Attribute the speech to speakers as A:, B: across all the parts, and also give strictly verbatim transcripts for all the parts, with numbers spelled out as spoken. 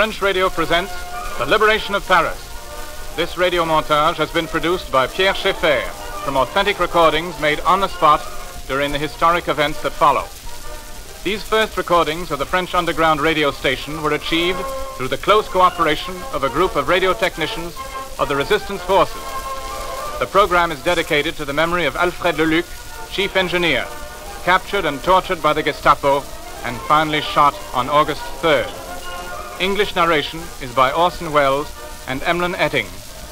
A: French Radio presents The Liberation of Paris. This radio montage has been produced by Pierre Schaeffer from authentic recordings made on the spot during the historic events that follow. These first recordings of the French underground radio station were achieved through the close cooperation of a group of radio technicians of the resistance forces. The program is dedicated to the memory of Alfred Leluc, chief engineer, captured and tortured by the Gestapo and finally shot on August third. English narration is by Orson Welles and Emlyn Etting.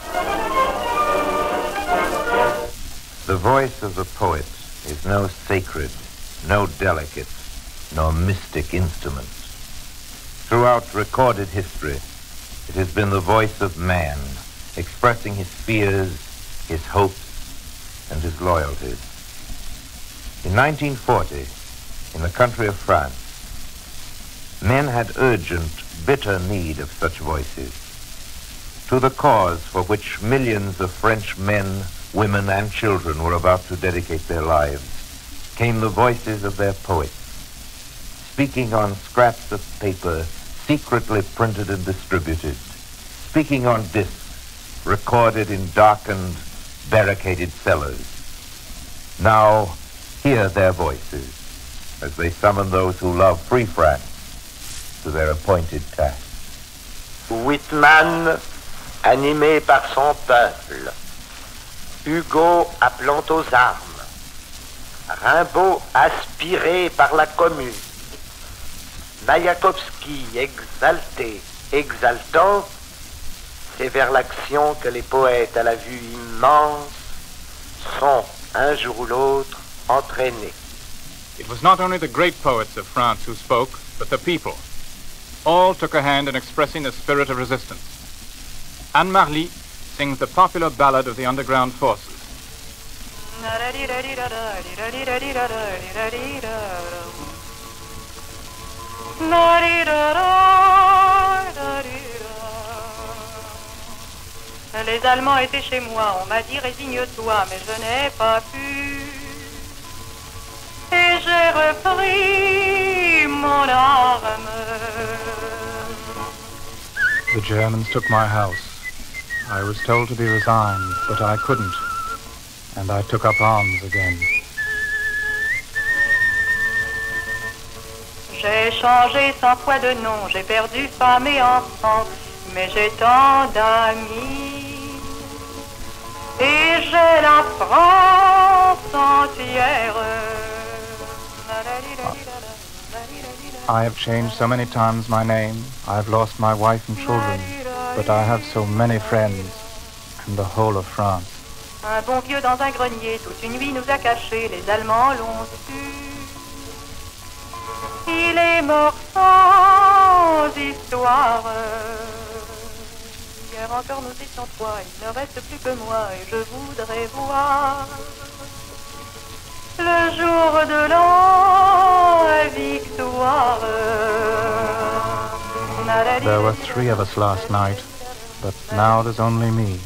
B: The voice of the poet is no sacred, no delicate, nor mystic instrument. Throughout recorded history, it has been the voice of man, expressing his fears, his hopes, and his loyalties. In nineteen forty, in the country of France, men had urgent, bitter need of such voices. To the cause for which millions of French men, women, and children were about to dedicate their lives came the voices of their poets, speaking on scraps of paper secretly printed and distributed, speaking on discs recorded in darkened, barricaded cellars. Now, hear their voices as they summon those who love free France to their appointed task.
C: Whitman, animé par son peuple. Hugo appelant aux armes. Rimbaud aspiré par la commune. Mayakovsky exalté, exaltant, c'est vers l'action que les poètes à la vue immense sont, un jour ou l'autre, entraînés.
A: It was not only the great poets of France who spoke, but the people. All took a hand in expressing the spirit of resistance. Anne Marly sings the popular ballad of the underground forces.
D: Les Allemands étaient chez moi, on m'a dit résigne-toi, mais je n'ai pas pu. Et j'ai repris mon arme.
A: The Germans took my house. I was told to be resigned, but I couldn't, and I took up arms again.
D: J'ai changé cent fois de nom, j'ai perdu femme et enfant, mais j'ai tant d'amis. Et j'ai la France entière.
A: I have changed so many times my name, I have lost my wife and children, but I have so many friends, and the whole of France.
D: Un bon vieux dans un grenier, toute une nuit nous a cachés, les Allemands l'ont su. Il est mort sans histoire. Hier encore nous étions trois, il ne reste plus que moi, et je voudrais voir le jour de la victoire.
A: There were three of us last night, but now there's only me.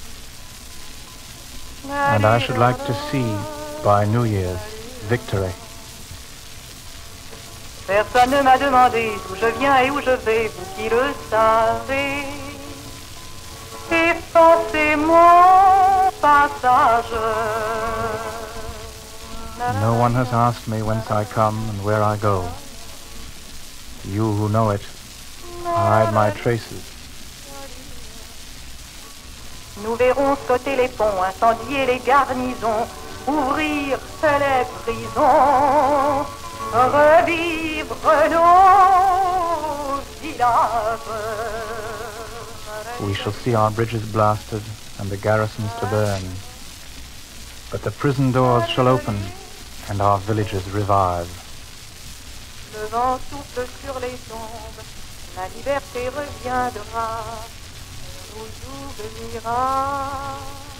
A: And I should like to see, by New Year's, victory.
D: Personne ne m'a demandé d'où je viens et où je vais, vous qui le savez. Effacez mon passage.
A: No one has asked me whence I come and where I go. You who know it, hide my traces.
D: Nous verrons sauter les ponts, incendier les garnisons, ouvrir les prisons, revivre nos villages.
A: We shall see our bridges blasted and the garrisons to burn. But the prison doors shall open and our villages revive.
D: Le vent souffle sur les tombes, la liberté reviendra, on nous oubliera.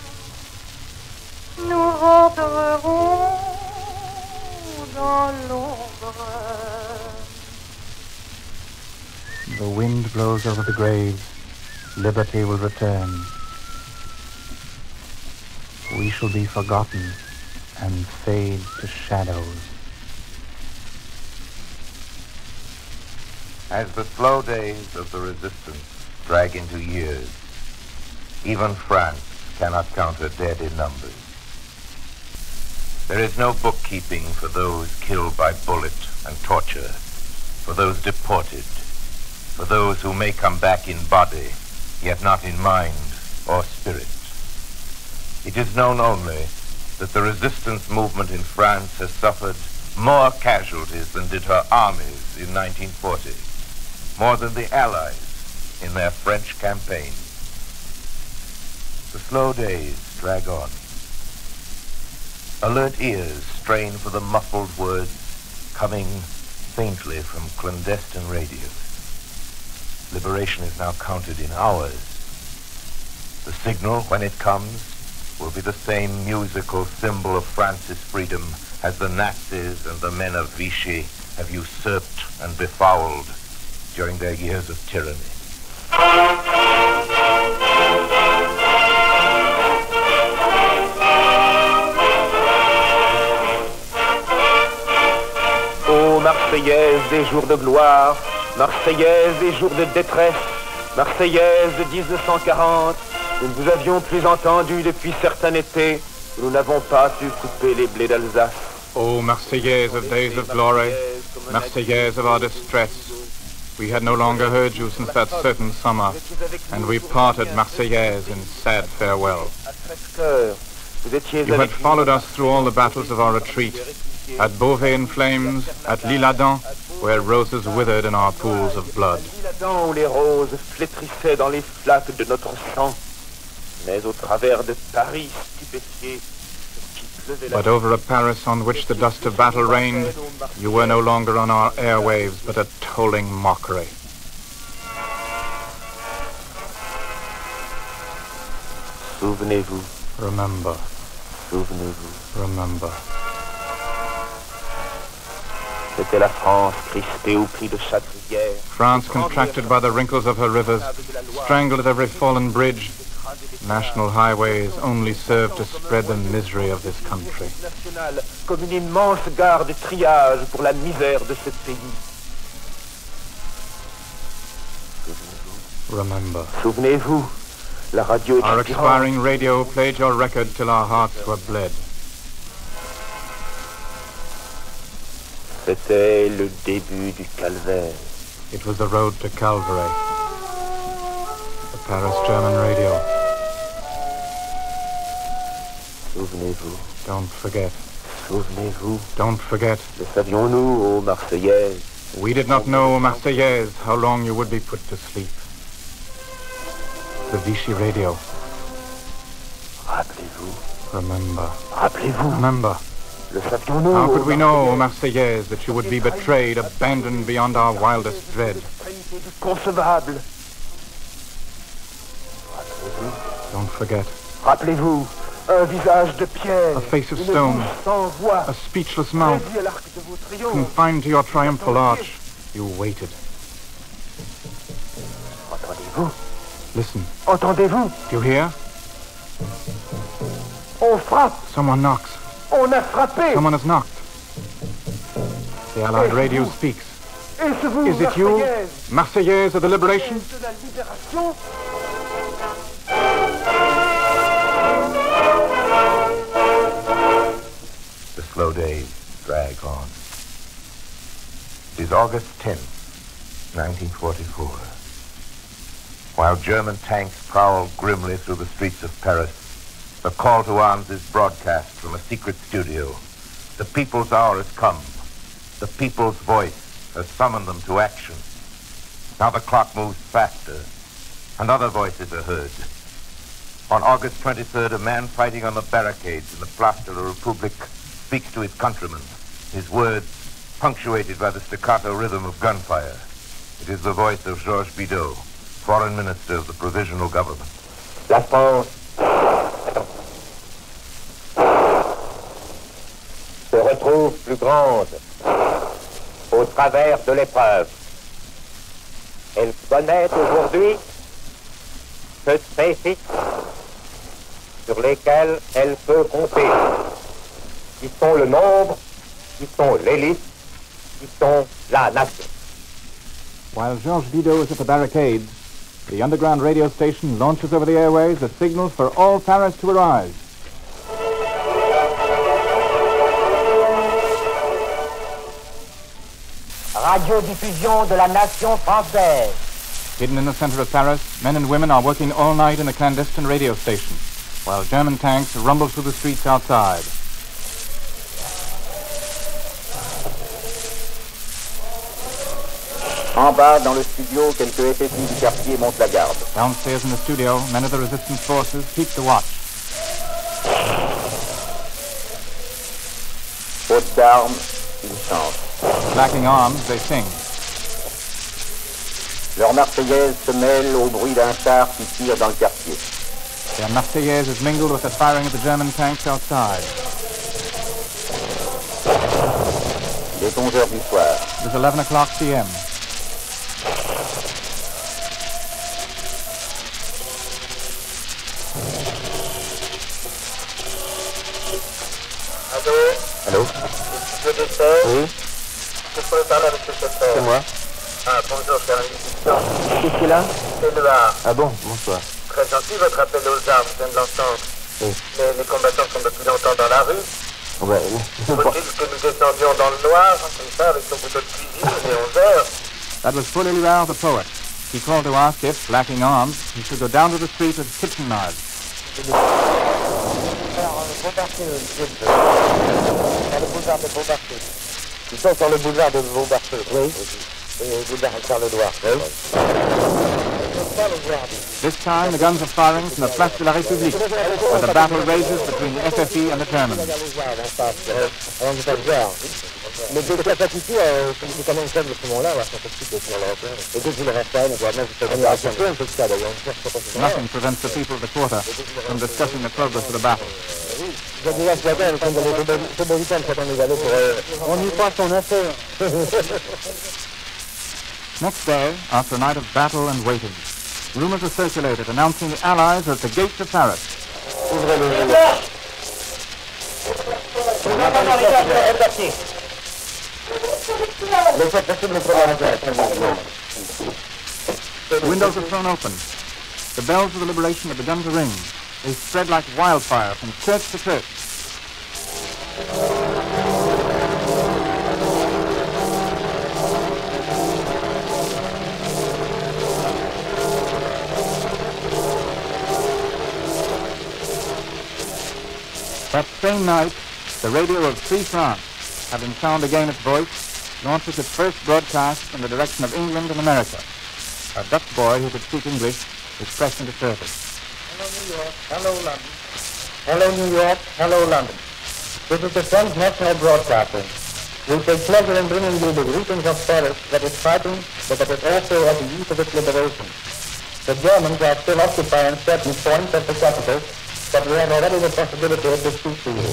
D: Nous rentrerons dans l'ombre.
A: The wind blows over the graves, liberty will return. We shall be forgotten and fade to shadows.
B: As the slow days of the resistance drag into years, even France cannot count her dead in numbers. There is no bookkeeping for those killed by bullet and torture, for those deported, for those who may come back in body, yet not in mind or spirit. It is known only that the resistance movement in France has suffered more casualties than did her armies in nineteen forty, more than the Allies in their French campaign. The slow days drag on. Alert ears strain for the muffled words coming faintly from clandestine radios. Liberation is now counted in hours. The signal, when it comes, will be the same musical symbol of France's freedom as the Nazis and the men of Vichy have usurped and befouled during their years of tyranny.
E: Ô Marseillaise des jours de gloire, Marseillaise des jours de détresse, Marseillaise de mille neuf cent quarante, nous ne vous avions plus entendu depuis certain été, nous n'avons pas pu couper les blés d'Alsace.
A: O Marseillaise of days of glory, Marseillaise of our distress, we had no longer heard you since that certain summer, and we parted, Marseillaise, in sad farewell. You had followed us through all the battles of our retreat, at Beauvais in flames, at L'Isle-Adam, where roses withered in our pools of blood.
E: Où les roses flétrissaient dans les flaques de notre sang, mais au travers de Paris stupéfié.
A: But over a Paris on which the dust of battle reigned, you were no longer on our airwaves, but a tolling mockery.
E: Souvenez-vous.
A: Remember.
E: Souvenez-vous.
A: Remember.
E: C'était la France crispée au cri de Châteauguay.
A: France contracted by the wrinkles of her rivers, strangled at every fallen bridge. National highways only serve to spread the misery of this country.
E: Comme une immense gare de triage pour la misère de ce pays.
A: Remember.
E: Souvenez-vous, la radio
A: Our expiring radio played your record till our hearts were bled.
E: C'était le début du calvaire.
A: It was the road to Calvary. The Paris German radio.
E: Souvenez-vous.
A: Don't forget.
E: Souvenez-vous.
A: Don't forget.
E: Le savions-nous, ô Marseillaise?
A: We did not know, Marseillaise, how long you would be put to sleep. The Vichy radio.
E: Rappelez-vous.
A: Remember.
E: Rappelez-vous.
A: Remember.
E: Le savions-nous?
A: How could we know, Marseillaise, that you would be betrayed, abandoned beyond our wildest dread?
E: Concevable.
A: Don't forget.
E: Rappelez-vous, un visage de pierre,
A: A face of
E: une
A: stone,
E: bouche sans voix,
A: a speechless mouth,
E: saisi à l'arc de vos triomphes.
A: confined to your triumphal arch. You waited.
E: Entendez-vous?
A: Listen.
E: Entendez-vous?
A: Do you hear?
E: On frappe,
A: Someone knocks.
E: on a frappé.
A: Someone has knocked. The Allied radio speaks.
E: Est-ce vous,
A: Is it you,
E: Marseillaise?
A: Marseillaise of the liberation?
E: De la libération?
B: The slow days drag on. It is August tenth, nineteen forty-four. While German tanks prowl grimly through the streets of Paris, the call to arms is broadcast from a secret studio. The people's hour has come. The people's voice has summoned them to action. Now the clock moves faster, and other voices are heard. On August twenty-third, a man fighting on the barricades in the Place de la République speaks to his countrymen, his words punctuated by the staccato rhythm of gunfire. It is the voice of Georges Bidault, Foreign Minister of the Provisional Government.
E: La France se retrouve plus grande au travers de l'épreuve. Elle connaît aujourd'hui ce spécifique sur lesquels elle peut compter, qui sont le nombre, qui sont l'élite, qui sont la nation.
A: While Georges Bidault is at the barricades, the underground radio station launches over the airways a signal for all Paris to arise.
F: Radiodiffusion de la nation française.
A: Hidden in the center of Paris, men and women are working all night in the clandestine radio station, while German tanks rumble through the streets outside.
G: En bas, dans le studio, quelques F F I du quartier montent la garde.
A: Downstairs in the studio, men of the resistance forces keep the watch.
G: Faute d'armes, ils chantent.
A: Lacking arms, they sing.
G: Leur marseillaise se mêle au bruit d'un char qui tire dans le quartier.
A: Their Marseillaise is mingled with the firing of the German tanks outside.
G: Il est onze heures du soir.
A: It is eleven o'clock p m
G: Allô?
C: Je décède.
G: Oui,
C: Je pourrais parler avec le chauffeur.
G: c'est moi.
C: Ah, bonjour, cher ami.
G: Qu'est-ce qu'il a?
C: C'est le Var.
G: Ah bon, bonsoir.
C: Très gentil, votre appel aux armes, je viens de l'entendre.
G: Oui.
C: Mais les combattants sont depuis longtemps dans la rue.
G: Oh, ben, je crois-
C: Faut-il que nous descendions dans le noir, comme ça, avec son couteau de cuisine, et onze heures?
A: That was Paul Éluard, the poet. He called to ask if, lacking arms, he should go down to the street with kitchen knives.
G: Ils sont sur le boulevard de Beaumarchais. Oui. Et le boulevard Charles-Édouard. Oui.
A: This time, the guns are firing from the Place de la République, where the battle rages between the F F I and the Germans.
G: Mais de capacité, c'est quand même faible à ce moment-là, c'est possible de tenir l'Européen. Et dès que le reste, on voit même que c'est un peu de ça d'ailleurs.
A: Nothing prevents the people of the quarter from discussing the progress of the battle.
G: Je dirais ce matin, comme dans les Soboritans, quand on les avait pour... On y passe son affaire.
A: Next day, after a night of battle and waiting, rumors are circulated announcing the Allies are at the gates of Paris.
G: Ouvrez le...
A: The windows are thrown open. The bells of the liberation have begun to ring. They spread like wildfire from church to church. That same night, the radio of Free France, having found again its voice, launches its first broadcast in the direction of England and America. A Dutch boy who could speak English is pressed into service.
F: Hello New York, hello London. Hello New York, hello London. This is the French National Broadcasting. We take pleasure in bringing you the greetings of Paris that is fighting, but that is also at the eve of its liberation. The Germans are still occupying certain points of the capital, but we have already the possibility of defeat to you.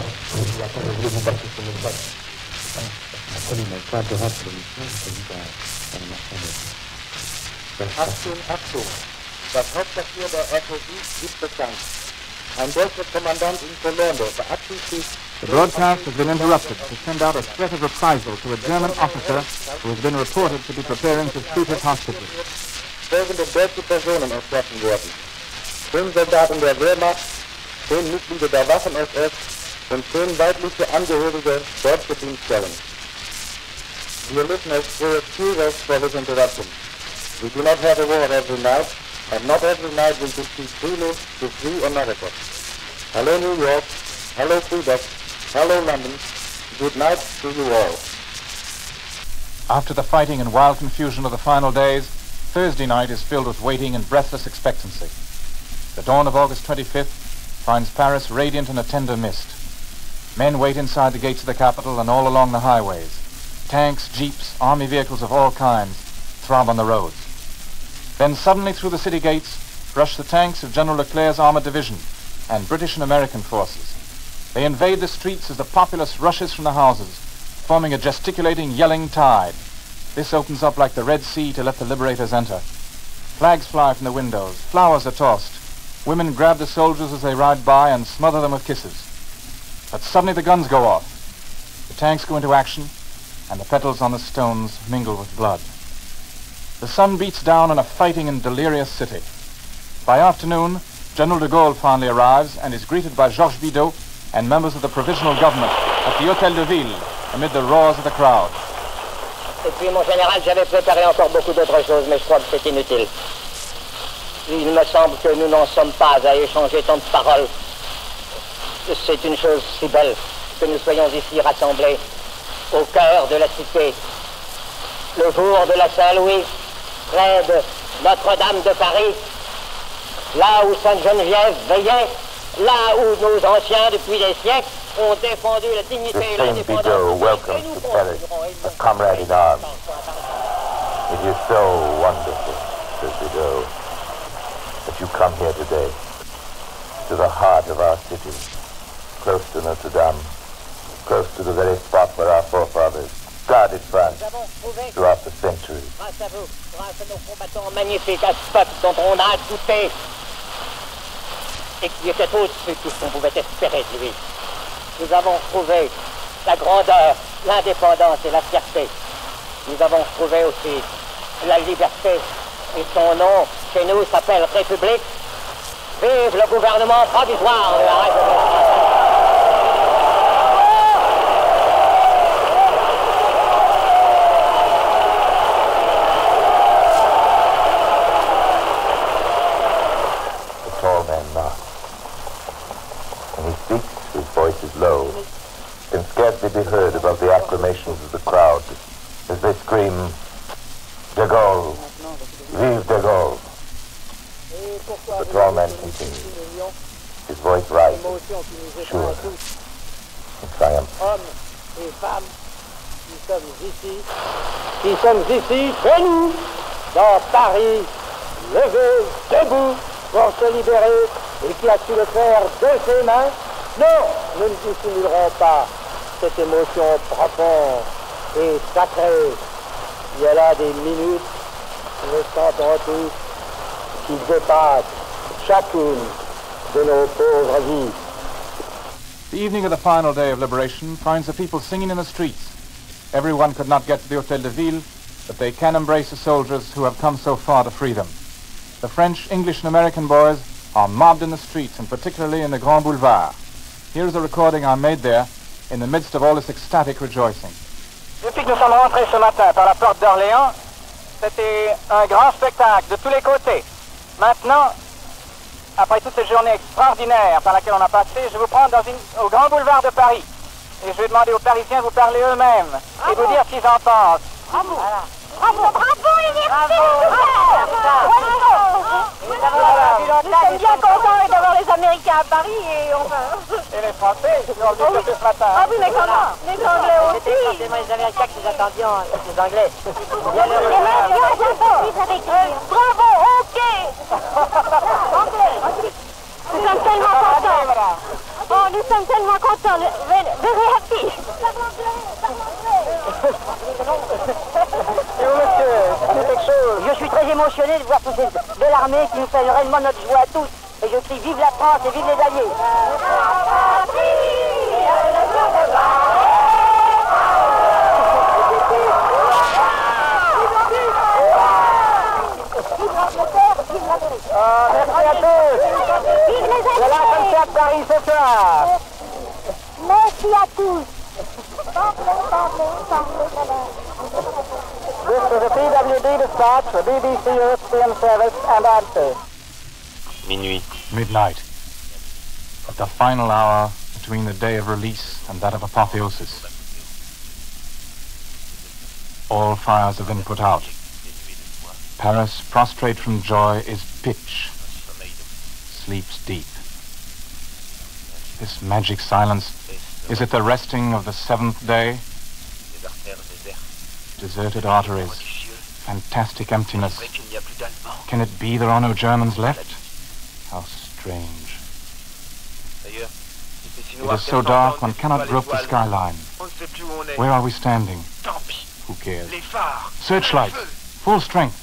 F: Achtung, Achtung. Das Hauptquartier der R P I ist bekannt. Ein deutscher Kommandant in Colombo beabsichtigt sich...
A: The broadcast has been interrupted to send out a threat of reprisal to a German officer who has been reported to be preparing to shoot his hostages.
F: folgende deutsche Personen erschossen wurden. Fünf Soldaten der Wehrmacht, zehn Mitglieder der Waffen-S S und zehn weibliche Angehörige deutscher Dienststellen. Wir müssen es für serious for this interruption. We do not have a war every night, and not every night we can speak freely to free America. Hello New York, hello Quebec, hello London, good night to you all.
A: After the fighting and wild confusion of the final days, Thursday night is filled with waiting and breathless expectancy. The dawn of August twenty-fifth finds Paris radiant in a tender mist. Men wait inside the gates of the capital and all along the highways. Tanks, jeeps, army vehicles of all kinds throb on the roads. Then suddenly through the city gates rush the tanks of General Leclerc's armored division and British and American forces. They invade the streets as the populace rushes from the houses, forming a gesticulating, yelling tide. This opens up like the Red Sea to let the liberators enter. Flags fly from the windows, flowers are tossed. Women grab the soldiers as they ride by and smother them with kisses. But suddenly the guns go off. The tanks go into action, and the petals on the stones mingle with blood. The sun beats down on a fighting and delirious city. By afternoon, General de Gaulle finally arrives and is greeted by Georges Bidault and members of the provisional government at the Hôtel de Ville, amid the roars of the crowd.
H: Et puis, mon général, j'avais préparé encore beaucoup d'autres choses, mais je crois que c'est inutile. Il me semble que nous n'en sommes pas à échanger tant de paroles. C'est une chose si belle que nous soyons ici rassemblés au cœur de la cité, le jour de la Saint-Louis, près de Notre-Dame de Paris, là où Sainte-Geneviève veillait, là où nos anciens, depuis des siècles, ont défendu la dignité et l'indépendance.
B: Bidault welcomes to Paris a comrade in arms. It is so wonderful, says Bidault, that you come here today, to the heart of our city, close to Notre-Dame, close to the very spot where our forefathers guarded France throughout the centuries.
H: Grâce à vous, grâce à nos combattants magnifiques, à ce peuple dont on a douté et qui était au-dessus de tout ce qu'on pouvait espérer de lui. Nous avons retrouvé la grandeur, l'indépendance et la fierté. Nous avons retrouvé aussi la liberté. Et son nom, chez nous, s'appelle République. Vive le gouvernement provisoire de la République.
B: Can scarcely be heard above the acclamations of the crowd as they scream, De Gaulle, vive De Gaulle. The tall man continues, his voice rises, sure, in triumph.
H: Hommes et femmes, nous sommes ici, nous sommes ici, chez nous, dans Paris, levés, debout, pour se libérer, et qui a su le faire de ses mains. Non, nous ne dissimulerons pas cette émotion profonde et sacrée. Il y a là des minutes, nous sentons tous, qui dépassent chacune de nos pauvres vies.
A: The evening of the final day of liberation finds the people singing in the streets. Everyone could not get to the Hôtel de Ville, but they can embrace the soldiers who have come so far to free them. The French, English, and American boys are mobbed in the streets, and particularly in the Grand Boulevard. Here is a recording I made there in the midst of all this ecstatic rejoicing.
I: Depuis que nous sommes rentrés ce matin par la porte d'Orléans, c'était un grand spectacle de tous les côtés. Maintenant, après toute cette journée extraordinaire par laquelle on a passé, je vais vous prendre dans une, au Grand Boulevard de Paris. Et je vais demander aux Parisiens de vous parler eux-mêmes et vous dire ce qu'ils en pensent.
J: Bravo, voilà. Bravo, bravo, université. Nous sommes bien contents d'avoir les Américains à Paris et on va...
I: Et les Français, ils ont dit ce matin.
J: Ah oui, mais comment? Les Anglais aussi.
H: C'était forcément les Américains qui nous attendions, les Anglais.
J: Bien heureux. Bravo, ok. Nous sommes tellement contents. Oh, nous sommes tellement contents. Very happy.
I: Et vous, monsieur, c'est quelque chose.
H: Je suis très émotionné de voir tous ces de l'armée qui nous fait réellement notre joie à tous. Et je crie vive la France et vive les Alliés.
I: Ah, merci à tous. Voilà comme ça à Paris ce soir.
J: Merci à tous.
I: This is a P W D dispatch for B B C European Service and Answer.
B: Minuit.
A: Midnight. At the final hour between the day of release and that of apotheosis. All fires have been put out. Paris, prostrate from joy, is pitch. Sleeps deep. This magic silence, is it the resting of the seventh day? Deserted arteries, fantastic emptiness. Can it be there are no Germans left? How strange. It is so dark one cannot grope the skyline. Where are we standing? Who cares? Searchlights, full strength.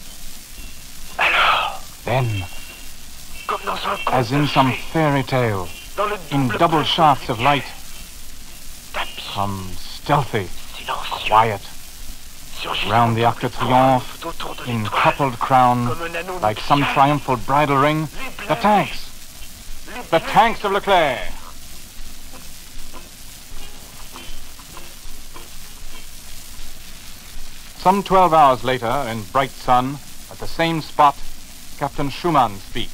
A: Then, as in some fairy tale, in double shafts of light, come stealthy, quiet, Round the Arc de Triomphe, in coupled crown, like some triumphal bridal ring, the tanks, the tanks of Leclerc. Some twelve hours later, in bright sun, at the same spot, Captain Schumann speaks.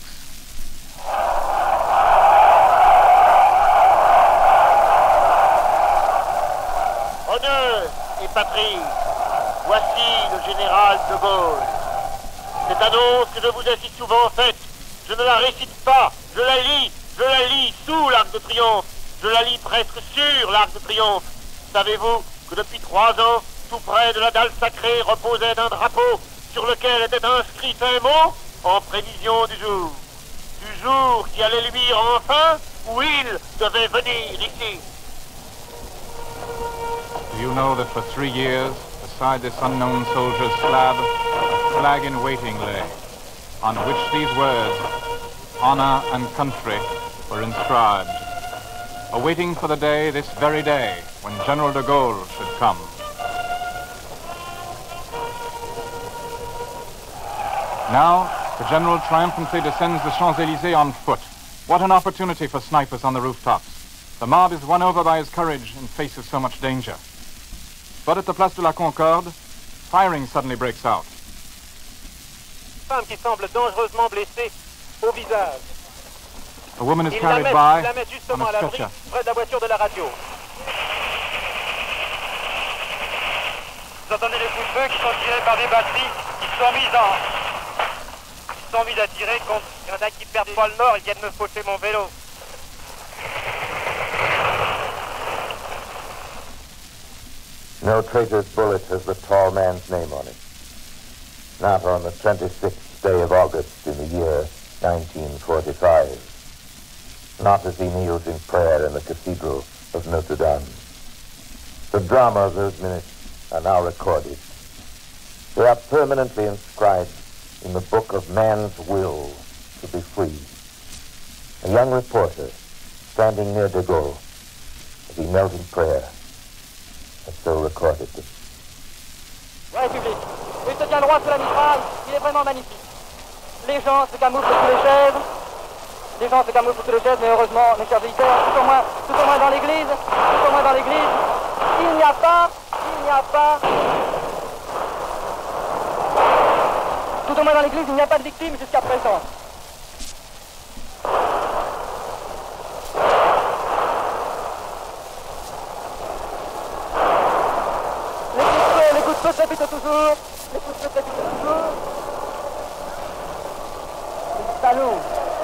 K: Honneur et patrie, voici le général de Gaulle. Cette annonce que je vous ai si souvent faite, je ne la récite pas, je la lis, je la lis sous l'Arc de Triomphe, je la lis presque sur l'Arc de Triomphe. Savez-vous que depuis trois ans, tout près de la dalle sacrée reposait un drapeau sur lequel était inscrit un mot en prévision du jour. Du jour qui allait luire enfin où il devait venir ici.
A: Do you know that for three years, beside this unknown soldier's slab, a flag in waiting lay, on which these words, honor and country, were inscribed, awaiting for the day, this very day, when General de Gaulle should come. Now, the general triumphantly descends the Champs-Élysées on foot. What an opportunity for snipers on the rooftops. The mob is won over by his courage in face of so much danger. But at the Place de la Concorde, firing suddenly breaks out.
I: Femme qui semble dangereusement blessée au visage.
A: A woman is
I: Il
A: carried
I: la met,
A: by
I: la met
A: on
I: justement
A: a
I: à l'abri
A: stretcher.
I: près de la voiture de la radio. Vous entendez les coups de feu qui sont tirés par des batteries qui sont mises en... Ils sont mis à tirer contre... Il y en a qui perdent pas le nord, ils viennent me faucher mon vélo.
B: No traitor's bullet has the tall man's name on it. Not on the twenty-sixth day of August in the year nineteen forty-five. Not as he kneels in prayer in the cathedral of Notre Dame. The drama of those minutes are now recorded. They are permanently inscribed in the book of man's will to be free. A young reporter standing near de Gaulle as he knelt in prayer has so recorded them.
I: Ouais, public. Il se tient droit sous la mitraille, il est vraiment magnifique. Les gens se camouflent sous les chaises. Les gens se camouflent sous les chaises, mais heureusement, mes chers militaires, tout au moins, tout au moins dans l'église, tout au moins dans l'église, il n'y a pas, il n'y a pas... Tout au moins dans l'église, il n'y a pas de victimes jusqu'à présent. Les coups de feu, les coups de feu trépitent toujours. Les coups de feu trépitent toujours. Les salauds.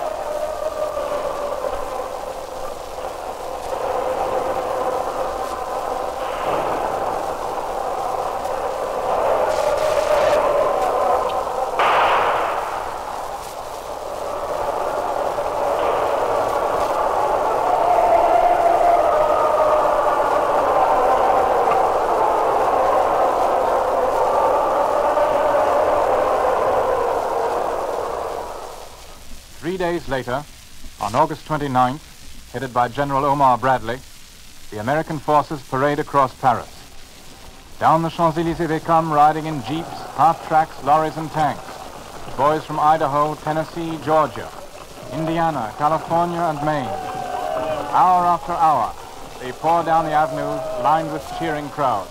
A: Three days later, on August twenty-ninth, headed by General Omar Bradley, the American forces parade across Paris. Down the Champs-Élysées they come, riding in jeeps, half-tracks, lorries, and tanks. Boys from Idaho, Tennessee, Georgia, Indiana, California, and Maine. Hour after hour, they pour down the avenues lined with cheering crowds.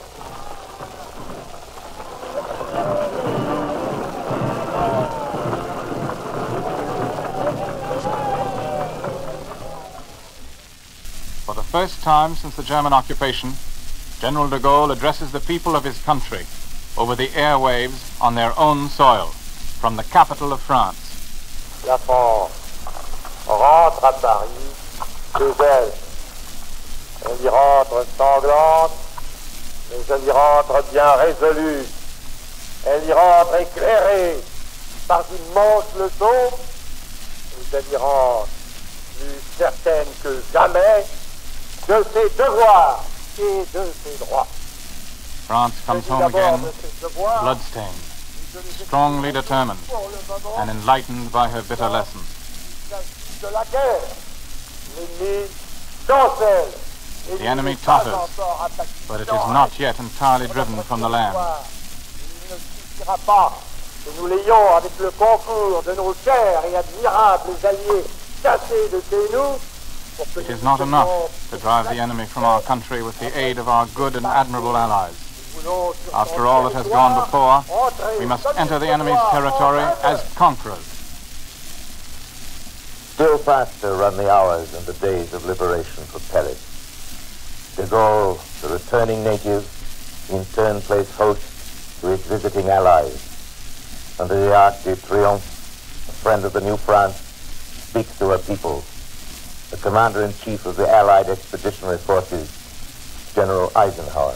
A: For the first time since the German occupation, General de Gaulle addresses the people of his country over the airwaves on their own soil, from the capital of France.
C: La France rentre à Paris chez elle. Elle y rentre sanglante, mais elle y rentre bien résolue. Elle y rentre éclairée par d'immenses leçons, et elle y rentre plus certaine que jamais de ses devoirs et de ses droits.
A: France comes home again, bloodstained, strongly determined, and enlightened by her bitter lessons.
C: De la guerre, l'ennemi chancelle
A: The enemy totters, but it is not yet entirely driven from the land.
C: Il ne suffira pas que nous l'ayons avec le concours de nos chers et admirables alliés chassés de chez nous.
A: It is not enough to drive the enemy from our country with the aid of our good and admirable allies. After all that has gone before, we must enter the enemy's territory as conquerors.
B: Still faster run the hours and the days of liberation for Paris. De Gaulle, the returning native, in turn plays host to his visiting allies. Under the Arc de Triomphe, a friend of the New France, speaks to her people. The commander-in-chief of the Allied Expeditionary Forces, General Eisenhower.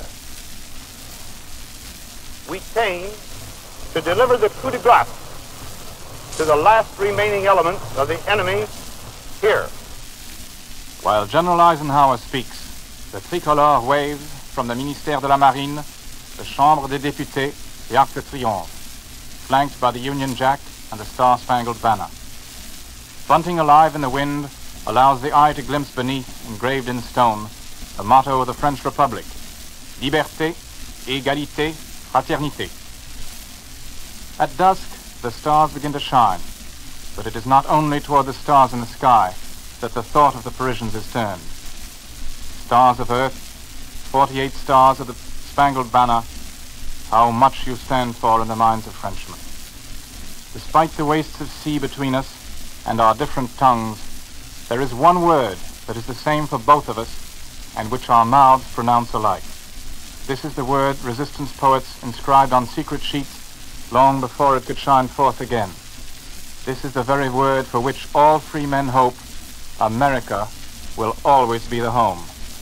E: We came to deliver the coup de grace to the last remaining elements of the enemy here.
A: While General Eisenhower speaks, the tricolore waves from the Ministère de la Marine, the Chambre des Députés, the Arc de Triomphe, flanked by the Union Jack and the Star-Spangled Banner. Fronting alive in the wind allows the eye to glimpse beneath, engraved in stone, the motto of the French Republic, Liberté, Égalité, Fraternité. At dusk, the stars begin to shine, but it is not only toward the stars in the sky that the thought of the Parisians is turned. Stars of earth, forty-eight stars of the Spangled Banner, how much you stand for in the minds of Frenchmen. Despite the wastes of sea between us and our different tongues, there is one word that is the same for both of us and which our mouths pronounce alike. This is the word resistance poets inscribed on secret sheets long before it could shine forth again. This is the very word for which all free men hope: America will always be the home.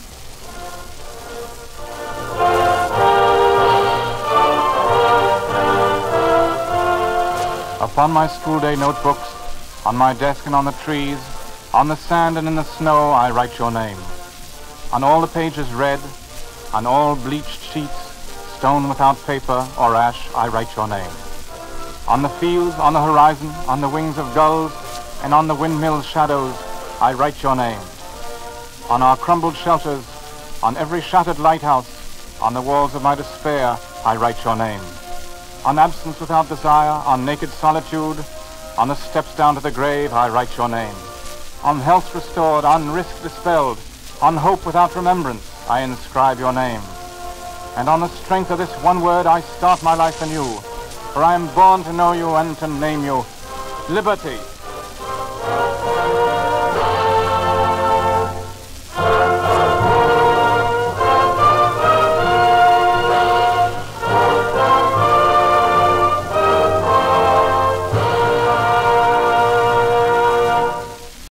A: Upon my school day notebooks, on my desk and on the trees, on the sand and in the snow, I write your name. On all the pages red, on all bleached sheets, stone without paper or ash, I write your name. On the fields, on the horizon, on the wings of gulls, and on the windmill's shadows, I write your name. On our crumbled shelters, on every shattered lighthouse, on the walls of my despair, I write your name. On absence without desire, on naked solitude, on the steps down to the grave, I write your name. On health restored, on risk dispelled, on hope without remembrance, I inscribe your name. And on the strength of this one word, I start my life anew, for I am born to know you and to name you. Liberty!